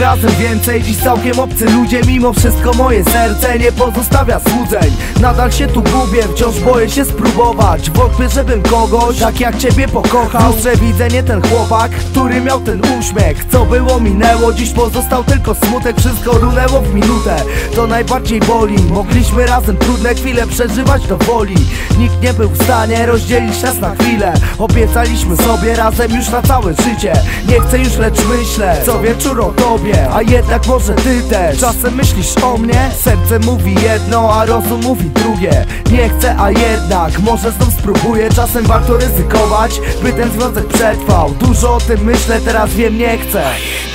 razem więcej. Dziś całkiem obcy ludzie, mimo wszystko moje serce nie pozostawia złudzeń. Nadal się tu gubię, wciąż boję się spróbować. Wątpię, żebym kogoś tak jak ciebie pokochał. Że widzę nie ten chłopak, który miał ten uśmiech. Co było minęło, dziś pozostał tylko smutek. Wszystko runęło w minutę, to najbardziej boli. Mogliśmy razem trudne chwile przeżywać do woli. Nikt nie był w stanie rozdzielić nas na chwilę. Obiecaliśmy sobie razem już na całe życie. Nie chcę już, lecz myślę co wieczór o tobie. A jednak może ty też czasem myślisz o mnie. Serce mówi jedno, a rozum mówi drugie. Nie chcę, a jednak może znów spróbuję. Czasem warto ryzykować, by ten związek przetrwał. Dużo o tym myślę, teraz wiem, nie chcę.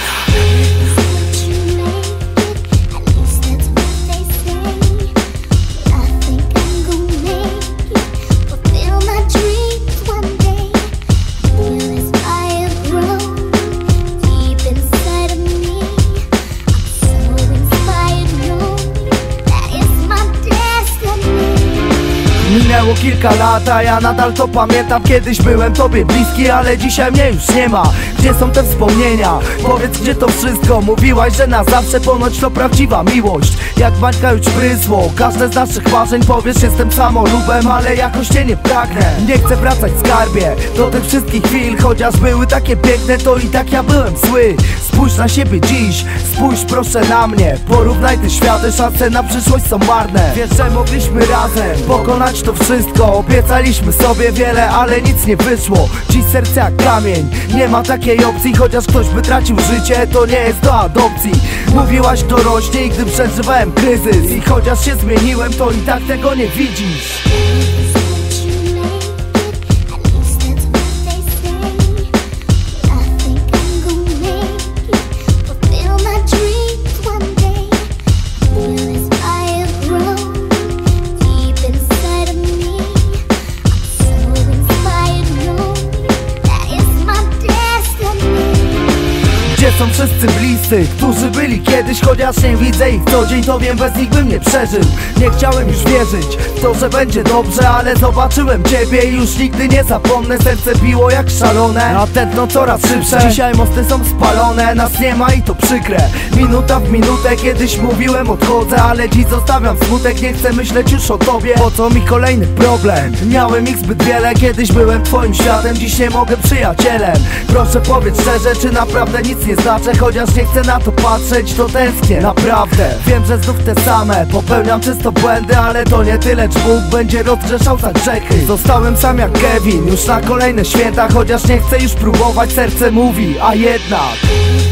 Minęło kilka lat, a ja nadal to pamiętam. Kiedyś byłem tobie bliski, ale dzisiaj mnie już nie ma. Gdzie są te wspomnienia? Powiedz, gdzie to wszystko? Mówiłaś, że na zawsze ponoć to prawdziwa miłość. Jak bańka już prysło, każde z naszych marzeń. Powiesz, jestem samolubem, ale jakoś cię nie pragnę. Nie chcę wracać, skarbie, do tych wszystkich chwil. Chociaż były takie piękne, to i tak ja byłem zły. Spójrz na siebie dziś, spójrz proszę na mnie. Porównaj te światy, szanse na przyszłość są marne. Wiesz, że mogliśmy razem pokonać to wszystko. Obiecaliśmy sobie wiele, ale nic nie wyszło. Dziś serce jak kamień, nie ma takiej opcji. Chociaż ktoś by tracił życie, to nie jest do adopcji. Mówiłaś dorośnij, gdy przeżywałem kryzys. I chociaż się zmieniłem, to i tak tego nie widzisz. Gdzie są wszyscy bliscy, którzy byli kiedyś? Chociaż nie widzę ich co dzień, to wiem, bez nich bym nie przeżył. Nie chciałem już wierzyć w to, że będzie dobrze, ale zobaczyłem ciebie i już nigdy nie zapomnę. Serce biło jak szalone, a tętno coraz szybsze. Dzisiaj mosty są spalone, nas nie ma i to przykre. Minuta w minutę, kiedyś mówiłem odchodzę, ale dziś zostawiam smutek. Nie chcę myśleć już o tobie, po co mi kolejny problem? Miałem ich zbyt wiele, kiedyś byłem twoim światem. Dziś nie mogę przyjacielem. Proszę powiedz szczerze, czy naprawdę nic nie znaczę? Chociaż nie chcę na to patrzeć, to tęsknię, naprawdę. Wiem, że znów te same, popełniam czysto błędy, ale to nie tyle, czy Bóg będzie rozgrzeszał za grzechy. Zostałem sam jak Kevin, już na kolejne święta. Chociaż nie chcę już próbować, serce mówi, a jednak